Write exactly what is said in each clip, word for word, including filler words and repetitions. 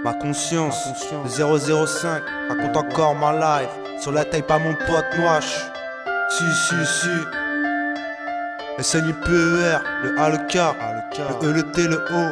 Ma conscience, le zéro zéro cinq, raconte encore ma life. Sur la taille pas mon pote Noache. Si si si. S N I P E R, le A, le K, le E, le T, le O.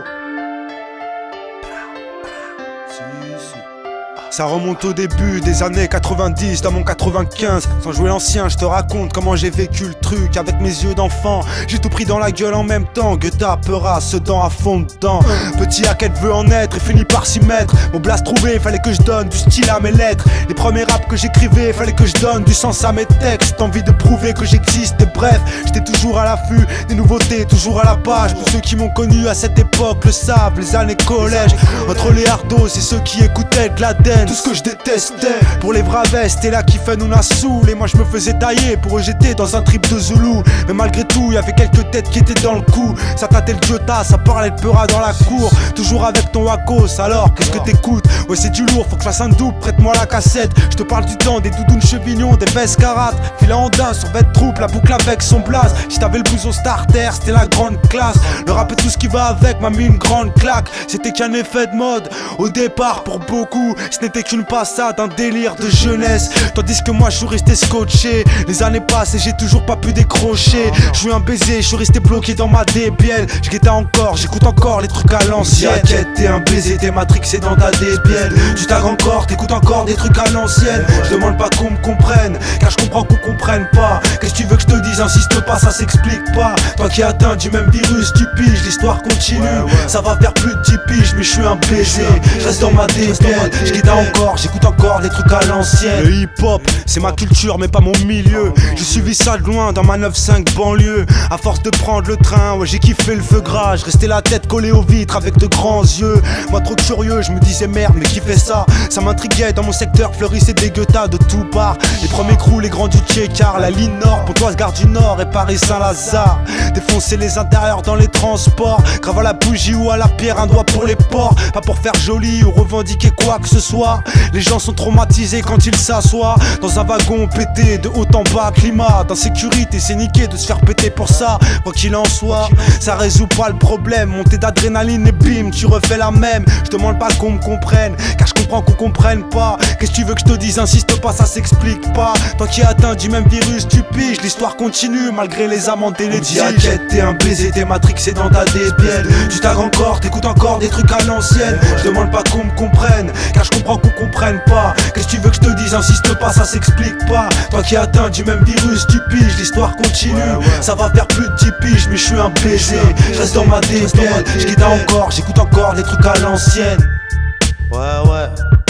Si si. Ça remonte au début des années quatre-vingt-dix, dans mon quatre-vingt-quinze. Sans jouer l'ancien, je te raconte comment j'ai vécu le truc. Avec mes yeux d'enfant, j'ai tout pris dans la gueule en même temps. Goethe, Peura, Sedan à fond dedans. Petit Hackett veut en être et finit par s'y mettre. Mon blast trouvé, fallait que je donne du style à mes lettres. Les premiers raps que j'écrivais, fallait que je donne du sens à mes textes. Envie de prouver que j'existe, et bref, j'étais toujours à l'affût des nouveautés, toujours à la page. Pour ceux qui m'ont connu à cette époque le savent, les années collège. Entre les hardos et ceux qui écoutaient de la dance. Tout ce que je détestais. Pour les braves, c'était là qui fait nous la saoule. Et moi je me faisais tailler pour eux j'étais dans un trip de Zoulou. Mais malgré tout, y avait quelques têtes qui étaient dans le coup. Ça tâtait le Jota, ça parlait de Peura dans la cour. Toujours avec ton Wakos, alors qu'est-ce que t'écoutes? Ouais c'est du lourd, faut que je fasse un double, prête-moi la cassette. Je te parle du temps, des doudounes chevignons, des vestes carates. Filet en dain, sur vêt troupe, la boucle avec son blaze. Si t'avais le blouson starter, c'était la grande classe. Le rap et tout ce qui va avec m'a mis une grande claque. C'était qu'un effet de mode, au départ pour beaucoup. Ce n'était qu'une passade, un délire de jeunesse. Tandis que moi je suis resté scotché. Les années passent et j'ai toujours pas pu décrocher. Je suis un baiser, je suis resté bloqué dans ma D B L. Je guettais encore, j'écoute encore les trucs à l'ancienne. T'inquiète, t'es un baiser, t'es matrixé dans ta D B L. Tu tagues encore, t'écoutes encore des trucs à l'ancienne. Je demande pas qu'on me comprenne, car je comprends qu'on comprenne pas. Qu'est-ce que tu veux que je te dise, insiste pas, ça s'explique pas. Toi qui atteins du même virus, tu piges, l'histoire continue. Ça va faire plus de dix piges, mais je suis un baiser. Je reste dans ma D B L, je guette encore, j'écoute encore des trucs à l'ancienne. Le hip-hop, c'est ma culture mais pas mon milieu. J'ai suivi ça de loin dans ma neuf cinq banlieue. À force de prendre le train, ouais j'ai kiffé le feu gras. Je restais la tête collée aux vitres avec de grands yeux. Moi trop curieux, je me disais merde mais qui fait ça? Ça m'intriguait, dans mon secteur fleurissait des guettas de tout part. Les premiers crews, les grands du Tchékar, la ligne nord, Pontoise, Gare du Nord et Paris-Saint-Lazare. Défoncer les intérieurs dans les transports, grave à la bougie ou à la pierre, un doigt pour les ports. Pas pour faire joli ou revendiquer quoi que ce soit. Les gens sont traumatisés quand ils s'assoient dans un wagon pété de haut en bas. Climat d'insécurité, c'est niqué de se faire péter pour ça. Quoi qu'il en soit, ça résout pas le problème. Montée d'adrénaline et bim, tu refais la même. Je demande pas qu'on me comprenne, car je comprends qu'on comprenne pas. Qu'est-ce que tu veux que je te dise, insiste pas, ça s'explique pas. Toi qui atteins du même virus, tu piges. L'histoire continue malgré les amendes et les dix. T'inquiète, t'es un baiser, t'es matrixé dans ta D B L. Tu tagues encore, t'écoutes encore des trucs à l'ancienne. Je demande pas qu'on me comprenne, car je comprends qu'on comprenne pas. Qu'est-ce que tu veux que je te dise, insiste pas, ça s'explique pas. Toi qui atteins du même virus, tu piges, l'histoire continue. Ça va faire plus de dix piges, mais je suis un baiser. Je reste dans ma D B L, je guette encore, j'écoute encore des trucs à l'ancienne. Ouais ouais,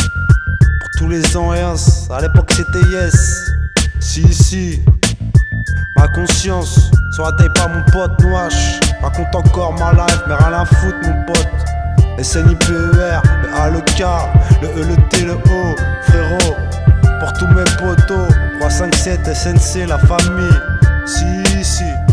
pour tous les ans et uns, à l'époque c'était yes. Si si, ma conscience, sur la taille pas mon pote Noache. Raconte encore ma life, mais rien à foutre mon pote. S N I P E R, le A, le K, le E, le T, le O, frérot. Pour tous mes potos, trois cinq sept, S N C, la famille. Si, si.